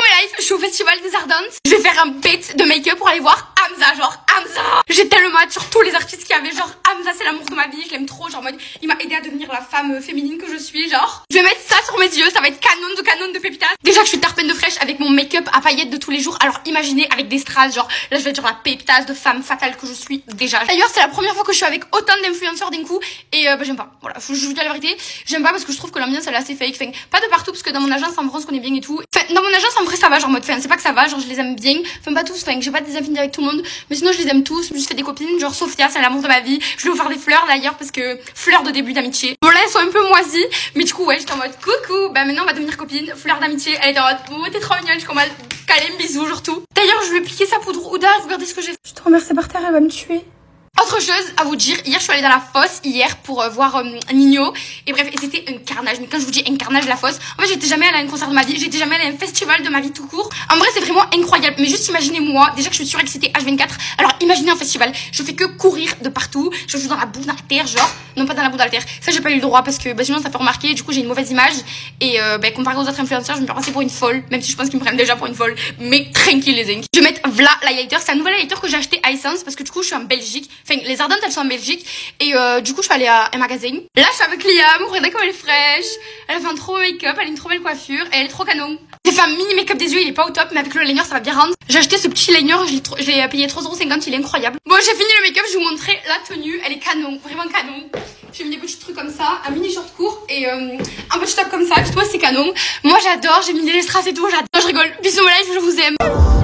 life, je suis au festival des Ardentes. Je vais faire un bête de make-up pour aller voir Hamza, genre Hamza. J'ai tellement hâte sur tous les artistes qu'il y avait, genre Hamza c'est l'amour de ma vie, je l'aime trop, genre en mode il m'a aidé à devenir la femme féminine que je suis, genre. Je vais mettre ça sur mes yeux, ça va être canon de pépitas. Déjà que je suis tarpenne de fraîche avec mon make-up à paillettes de tous les jours, alors imaginez avec des strass, genre là je vais être genre la pépitas de femme fatale que je suis déjà. D'ailleurs c'est la première fois que je suis avec autant d'influenceurs d'un coup et j'aime pas, voilà, je vous dis la vérité, j'aime pas parce que je trouve que l'ambiance elle est assez fake, enfin, pas de partout parce que dans mon agence en vrai on se connaît bien et tout. Enfin, dans mon agence en vrai ça va, genre mode, enfin c'est pas que ça va, genre je les aime bien, enfin pas tous, enfin j'ai pas des affinités avec tout le monde, mais sinon je les aime tous, je me suis fait des copines, genre Sophia c'est l'amour de ma vie, je lui ai offert des fleurs d'ailleurs parce que fleurs de début d'amitié. Bon là elles sont un peu moisies, mais du coup ouais j'étais en mode coucou, bah maintenant on va devenir copines, fleurs d'amitié, elle était en mode oh t'es trop mignonne, je suis en mode câlin, bisous, genre tout. D'ailleurs je lui ai piqué sa poudre Ouda, regardez ce que j'ai fait. Je te remercie par terre, elle va me tuer. Autre chose à vous dire, hier je suis allée dans la fosse hier pour voir Nino et bref et c'était un carnage, mais quand je vous dis un carnage la fosse, en fait j'étais jamais allée à un concert de ma vie, j'étais jamais allée à un festival de ma vie tout court, en vrai c'est vraiment incroyable, mais juste imaginez moi, déjà que je suis surexcitée H24, alors imaginez un festival, je fais que courir de partout, je joue dans la boue, dans la terre genre, non pas dans la boue, dans la terre, ça j'ai pas eu le droit parce que bah, sinon ça fait remarquer, du coup j'ai une mauvaise image et bah, comparé aux autres influenceurs je me fais passer pour une folle, même si je pense qu'ils me prennent déjà pour une folle, mais tranquille les zincs. Je vais mettre v'là l'highlighter, c'est un nouvel highlighter que j'ai acheté à Essence parce que du coup je suis en Belgique, enfin les Ardentes elles sont en Belgique et du coup je suis allée à un magasin. Là je suis avec Liam, regardez comme elle est fraîche, elle a fait un trop beau make-up, elle a une trop belle coiffure et elle est trop canon. J'ai fait un mini make-up des yeux, il est pas au top mais avec le liner ça va bien rendre. J'ai acheté ce petit liner, je l'ai payé 3,50 €, il est incroyable. Bon j'ai fini le make-up, je vais vous montrer la tenue, elle est canon, vraiment canon. J'ai mis des petits trucs comme ça, un mini short court et un petit top comme ça, je trouve c'est canon. Moi j'adore, j'ai mis des strass et tout, j'adore, je rigole. Bisous my life, je vous aime.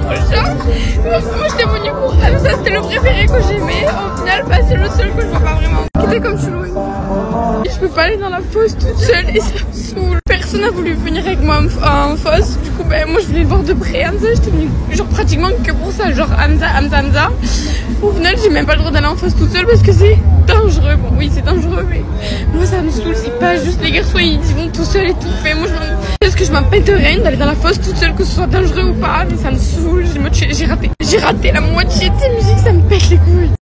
Moi j'étais venue pour ça, c'était le préféré que j'aimais. Au final, bah, c'est le seul que je vois pas vraiment. C'était comme chelou. Je peux pas aller dans la fosse toute seule et ça me saoule. Personne n'a voulu venir avec moi en fosse. Du coup, bah, moi je voulais le voir de près. Hamza, j'étais venue genre pratiquement que pour ça. Genre Hamza. Au final, j'ai même pas le droit d'aller en fosse toute seule parce que c'est dangereux. Bon, oui, c'est dangereux, mais moi ça me saoule. C'est pas juste les garçons, ils vont tout seuls et tout fait. Moi parce que je m'en pète rien d'aller dans la fosse toute seule, que ce soit dangereux ou pas, mais ça me saoule. J'ai raté la moitié de ces musiques, ça me pète les couilles.